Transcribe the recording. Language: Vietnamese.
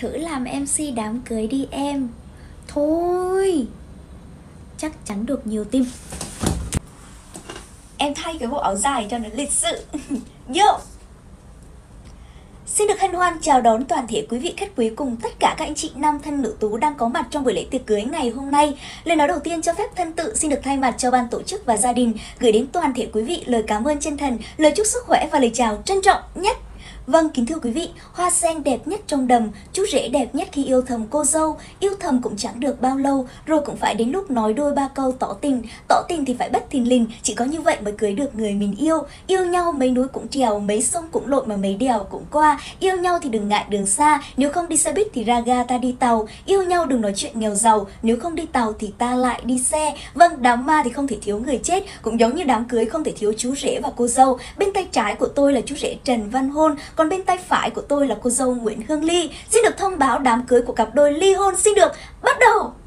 thử làm MC đám cưới đi em. Thôi, chắc chắn được nhiều tim. Em thay cái bộ áo dài cho nó lịch sự. Yo! Xin được hân hoan chào đón toàn thể quý vị khách quý cùng tất cả các anh chị nam thân nữ tú đang có mặt trong buổi lễ tiệc cưới ngày hôm nay. Lời nói đầu tiên cho phép thân tự xin được thay mặt cho ban tổ chức và gia đình gửi đến toàn thể quý vị lời cảm ơn chân thành, lời chúc sức khỏe và lời chào trân trọng nhất. Vâng, kính thưa quý vị, hoa sen đẹp nhất trong đầm, chú rể đẹp nhất khi yêu thầm cô dâu, yêu thầm cũng chẳng được bao lâu, rồi cũng phải đến lúc nói đôi ba câu tỏ tình thì phải bất thình lình, chỉ có như vậy mới cưới được người mình yêu nhau mấy núi cũng trèo, mấy sông cũng lội mà mấy đèo cũng qua, yêu nhau thì đừng ngại đường xa, nếu không đi xe buýt thì ra ga ta đi tàu, yêu nhau đừng nói chuyện nghèo giàu, nếu không đi tàu thì ta lại đi xe. Vâng, đám ma thì không thể thiếu người chết, cũng giống như đám cưới không thể thiếu chú rể và cô dâu. Bên tay trái của tôi là chú rể Trần Văn Hôn, còn bên tay phải của tôi là cô dâu Nguyễn Hương Ly. Xin được thông báo đám cưới của cặp đôi ly hôn xin được bắt đầu.